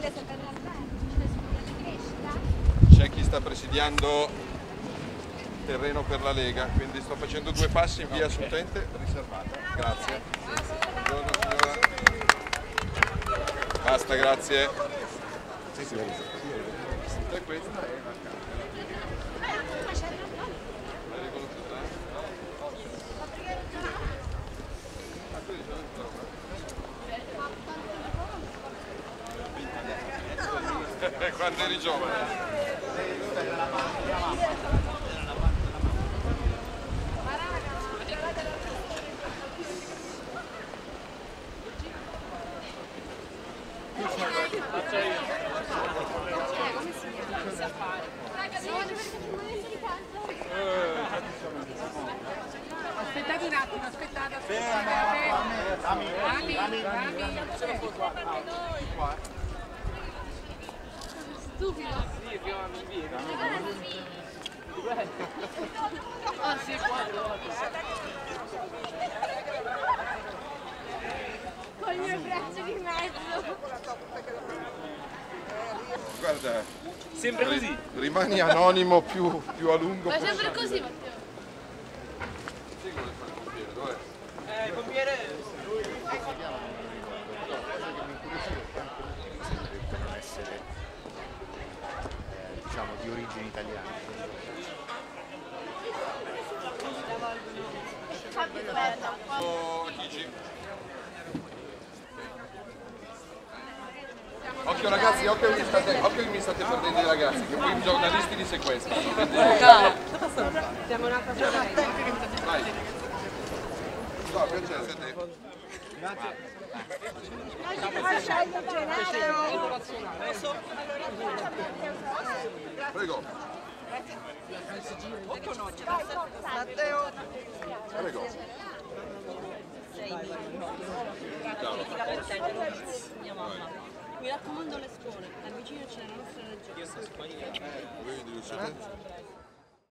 C'è chi sta presidiando terreno per la Lega, quindi sto facendo 2 passi in via assolutamente riservata. Grazie. Buongiorno signora. Basta, grazie. Sì, sì. E questa è la Camera. L'hai riconosciuta? Ah, tu dici dove quando eri giovane? Aspettate un attimo, aspettate. Stupido. Sì, prima mi viene. Ah sì, 4 volte. Con il mio braccio di mezzo. Guarda, sempre così. Rimani anonimo più a lungo. Ma è sempre così, Matteo. Sì, vuole fare il pompiere, dov'è? Il pompiere... Devono essere diciamo di origine italiana. Occhio ragazzi, occhio che mi state perdendo i ragazzi, che poi i giornalisti li sequestrano. Siamo un'altra cosa. Vai. No, piacere, siete. Prego. Matteo. Prego. Mia mamma. Mi raccomando le scuole, là vicino c'è la nostra regione. Voi riuscite?